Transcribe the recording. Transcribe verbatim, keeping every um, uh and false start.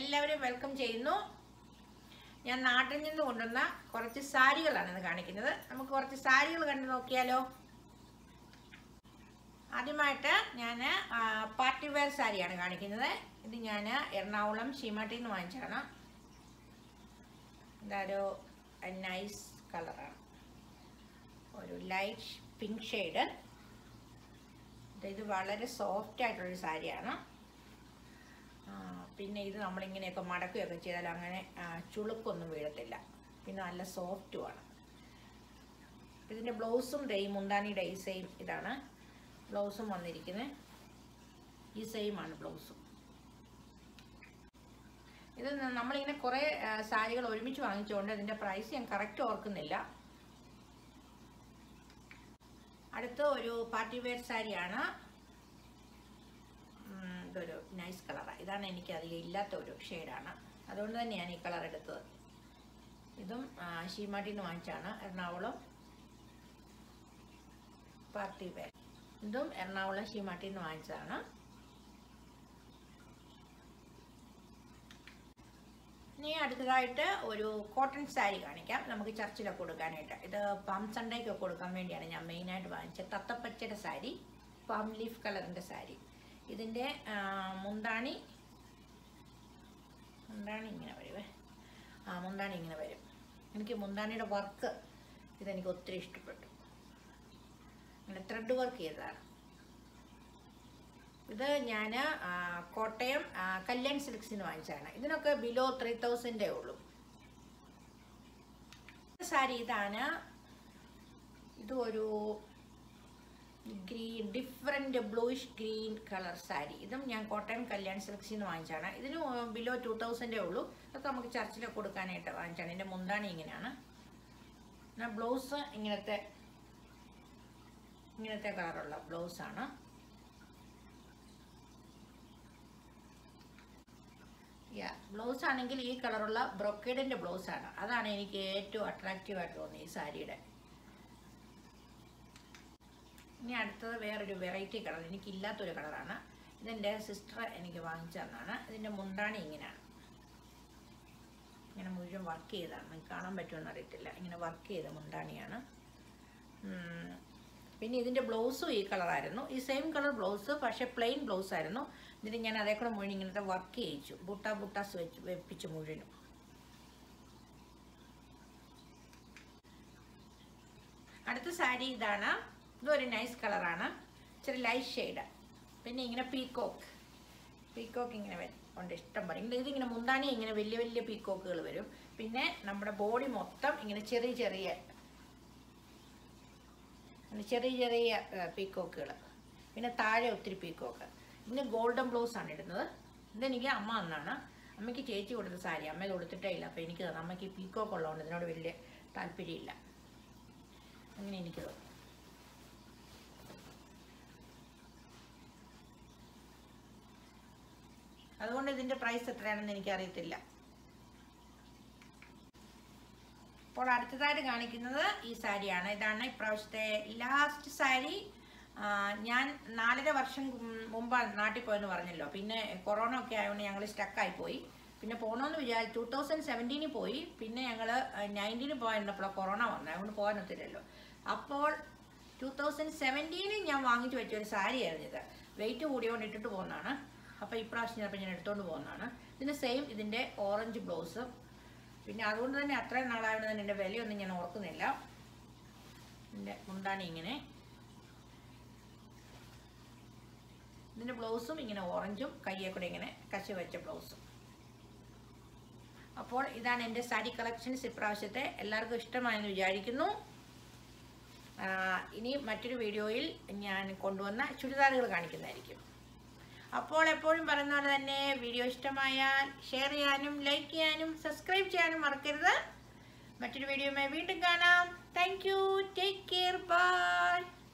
എല്ലാവരും വെൽക്കം ചെയ്യുന്നു. ഞാൻ നാട്ടിൽ നിന്ന് കൊണ്ടുവന്ന കുറച്ച് സാരികളാണ് ഇന്ന് കാണിക്കുന്നത്. നമുക്ക് കുറച്ച് സാരികൾ കണ്ടു നോക്കിയാലോ. ആദ്യമായിട്ട് ഞാൻ പാർട്ടി വെയർ സാരിയാണ് കാണിക്കുന്നത്. ഇത് ഞാൻ എറണാകുളം ഷീമാട്ടിൽ നിന്ന് വാങ്ങിച്ചതാണ്. ഇതൊരു നൈസ് കളറാണ്, ഒരു ലൈറ്റ് പിങ്ക് ഷെയ്ഡ്. ഇത് വളരെ സോഫ്റ്റ് ആയിട്ടുള്ളൊരു സാരിയാണ്. പിന്നെ ഇത് നമ്മളിങ്ങനെയൊക്കെ മടക്കുകയൊക്കെ ചെയ്താൽ അങ്ങനെ ചുളുക്കൊന്നും വീഴത്തില്ല. പിന്നെ നല്ല സോഫ്റ്റുമാണ്. ഇതിൻ്റെ ബ്ലൗസും ദേ മുന്താനിയുടെ ഈ സെയിം ഇതാണ് ബ്ലൗസും വന്നിരിക്കുന്നത്. ഈ സെയിം ആണ് ബ്ലൗസും. ഇത് നമ്മളിങ്ങനെ കുറേ സാരികൾ ഒരുമിച്ച് വാങ്ങിച്ചുകൊണ്ട് ഇതിൻ്റെ പ്രൈസ് ഞാൻ കറക്റ്റ് ഓർക്കുന്നില്ല. അടുത്ത ഒരു പാർട്ടി വെയർ സാരിയാണ്. ഇതൊരു നൈസ് കളറാണ്. ഇതാണ് എനിക്ക് അധികം ഇല്ലാത്ത ഒരു ഷെയ്ഡാണ്, അതുകൊണ്ട് തന്നെയാണ് ഈ കളർ എടുത്തത്. ഇതും ഷീമാട്ടിൽ നിന്ന് വാങ്ങിച്ചാണ്, എറണാകുളം പാർട്ടി വെയർ. ഇതും എറണാകുളം ഷീമാട്ടിൽ നിന്ന് വാങ്ങിച്ചതാണ്. ഇനി അടുത്തതായിട്ട് ഒരു കോട്ടൺ സാരി കാണിക്കാം, നമുക്ക് ചർച്ചിലൊക്കെ കൊടുക്കാനായിട്ട്. ഇത് പാം സൺഡേക്കൊക്കെ കൊടുക്കാൻ വേണ്ടിയാണ് ഞാൻ മെയിനായിട്ട് വാങ്ങിച്ചത്. തത്തപ്പച്ചയുടെ സാരി, പാം ലീഫ് കളറിൻ്റെ സാരി. ഇതിൻ്റെ മുന്താണി മുന്താണി ഇങ്ങനെ വരുവേ ആ മുന്താണി ഇങ്ങനെ വരും. എനിക്ക് മുന്താണിയുടെ വർക്ക് ഇതെനിക്ക് ഒത്തിരി ഇഷ്ടപ്പെട്ടു. ഇങ്ങനെ ത്രെഡ് വർക്ക് ചെയ്തതാണ്. ഇത് ഞാൻ കോട്ടയം കല്യാൺ സിൽക്സിന് വാങ്ങിച്ചതാണ്. ഇതിനൊക്കെ ബിലോ ത്രീ തൗസൻഡേ ഉള്ളൂ. സാരി ഇതാണ്. ഇത് ഒരു green different bluish green colour sari. ഇതും ഞാൻ കോട്ടയം കല്യാൺ സിൽക്സിൽ നിന്ന് വാങ്ങിച്ചാണ്. ഇതിന് ബിലോ ടു തൗസൻഡേ ഉള്ളൂ. അതൊക്കെ നമുക്ക് ചർച്ചിലൊക്കെ കൊടുക്കാനായിട്ട് വാങ്ങിച്ചാണ്. ഇതിൻ്റെ മുന്താണി ഇങ്ങനെയാണ്. എന്നാൽ ബ്ലൗസ് ഇങ്ങനത്തെ ഇങ്ങനത്തെ കളറുള്ള ബ്ലൗസാണ്. യാ ബ്ലൗസ് ആണെങ്കിൽ ഈ കളറുള്ള ബ്രൊക്കേഡിൻ്റെ ബ്ലൗസാണ്. അതാണ് എനിക്ക് ഏറ്റവും അട്രാക്റ്റീവായിട്ട് തോന്നിയത് ഈ സാരിയുടെ. ഇനി അടുത്തത് വേറൊരു വെറൈറ്റി കളർ, എനിക്കില്ലാത്തൊരു കളറാണ്. ഇതെൻ്റെ സിസ്റ്റർ എനിക്ക് വാങ്ങിച്ചു തന്നാണ്. ഇതിൻ്റെ മുന്താണി ഇങ്ങനെയാണ്. ഇങ്ങനെ മുഴുവൻ വർക്ക് ചെയ്തതാണ്. നിങ്ങൾക്ക് കാണാൻ പറ്റുമെന്ന് അറിയത്തില്ല. ഇങ്ങനെ വർക്ക് ചെയ്ത മുന്താണിയാണ്. പിന്നെ ഇതിൻ്റെ ബ്ലൗസും ഈ കളറായിരുന്നു. ഈ സെയിം കളർ ബ്ലൗസ്, പക്ഷേ പ്ലെയിൻ ബ്ലൗസ് ആയിരുന്നു. ഇതിന് ഞാൻ അതേ കൂടെ മുഴുവൻ ഇങ്ങനത്തെ വർക്ക് ചെയ്യിച്ചു, ബുട്ട ബുട്ടാസ് വെച്ച് വെപ്പിച്ച് മുഴുവനും. അടുത്ത സാരി ഇതാണ്. ഇതൊരു നൈസ് കളറാണ്, ഇച്ചിരി ലൈറ്റ് ഷെയ്ഡ്. പിന്നെ ഇങ്ങനെ പീക്കോക്ക് പീക്കോക്ക് ഇങ്ങനെ വരും കൊണ്ട് ഇഷ്ടം പറയും. ഇതിങ്ങനെ മുന്താണി ഇങ്ങനെ വലിയ വലിയ പീക്കോക്കുകൾ വരും. പിന്നെ നമ്മുടെ ബോഡി മൊത്തം ഇങ്ങനെ ചെറിയ ചെറിയ ചെറിയ ചെറിയ പീക്കോക്കുകൾ. പിന്നെ താഴെ ഒത്തിരി പീക്കോക്ക്. പിന്നെ ഗോൾഡൻ ബ്ലൗസാണ് ഇടുന്നത്. ഇതെനിക്ക് അമ്മ തന്നാണ്. അമ്മയ്ക്ക് ചേച്ചി കൊടുത്ത സാരി, അമ്മ കൊടുത്തിട്ടേ ഇല്ല. അപ്പോൾ എനിക്ക് തന്നെ അമ്മയ്ക്ക് പീക്കോക്ക് ഉള്ളതുകൊണ്ട് ഇതിനോട് വലിയ താല്പര്യമില്ല. അങ്ങനെ എനിക്ക് തോന്നി. അതുകൊണ്ട് ഇതിൻ്റെ പ്രൈസ് എത്രയാണെന്ന് എനിക്കറിയത്തില്ല. അപ്പോൾ അടുത്തതായിട്ട് കാണിക്കുന്നത് ഈ സാരിയാണ്. ഇതാണ് ഇപ്രാവശ്യത്തെ ലാസ്റ്റ് സാരി. ഞാൻ നാലര വർഷം മുമ്പാണ് നാട്ടിൽ പോയെന്ന് പറഞ്ഞല്ലോ. പിന്നെ കൊറോണ ഒക്കെ ആയതുകൊണ്ട് ഞങ്ങൾ സ്റ്റക്കായിപ്പോയി. പിന്നെ പോകണമെന്ന് വിചാരിച്ചു. ടൂ തൗസൻഡ് സെവൻറ്റീനിൽ പോയി. പിന്നെ ഞങ്ങൾ നയൻറ്റീനിൽ പോയിരുന്നപ്പോൾ കൊറോണ വന്നു, അതുകൊണ്ട് പോകാൻ ഒത്തില്ലല്ലോ. അപ്പോൾ ടൂ തൗസൻഡ് സെവൻറ്റീനിൽ ഞാൻ വാങ്ങിച്ചു വെച്ചൊരു സാരിയായിരുന്നു ഇത്. വെയിറ്റ് കൂടിയോണ്ട് ഇട്ടിട്ട് പോകുന്നതാണ്. അപ്പോൾ ഇപ്രാവശ്യം ചിലപ്പോൾ ഞാൻ എടുത്തുകൊണ്ട് പോകുന്നതാണ്. ഇതിന് സെയിം ഇതിൻ്റെ ഓറഞ്ച് ബ്ലൗസ്. പിന്നെ അതുകൊണ്ട് തന്നെ അത്രയും നാളായതുകൊണ്ട് തന്നെ എൻ്റെ വിലയൊന്നും ഞാൻ ഓർക്കുന്നില്ല. ഇതിൻ്റെ മുന്താണി ഇങ്ങനെ, ഇതിൻ്റെ ബ്ലൗസും ഇങ്ങനെ ഓറഞ്ചും കയ്യെ കൂടെ ഇങ്ങനെ കശ വെച്ച ബ്ലൗസും. അപ്പോൾ ഇതാണ് എൻ്റെ സാരി കളക്ഷൻസ് ഇപ്രാവശ്യത്തെ. എല്ലാവർക്കും ഇഷ്ടമായെന്ന് വിചാരിക്കുന്നു. ഇനി മറ്റൊരു വീഡിയോയിൽ ഞാൻ കൊണ്ടുവന്ന ചുരിദാറുകൾ കാണിക്കുന്നതായിരിക്കും. അപ്പോൾ എപ്പോഴും പറയുന്ന പോലെ തന്നെ വീഡിയോ ഇഷ്ടമായാൽ ഷെയർ ചെയ്യാനും ലൈക്ക് ചെയ്യാനും സബ്സ്ക്രൈബ് ചെയ്യാനും മറക്കരുത്. മറ്റൊരു വീഡിയോയുമായി വീണ്ടും കാണാം. Thank you. Take care. By.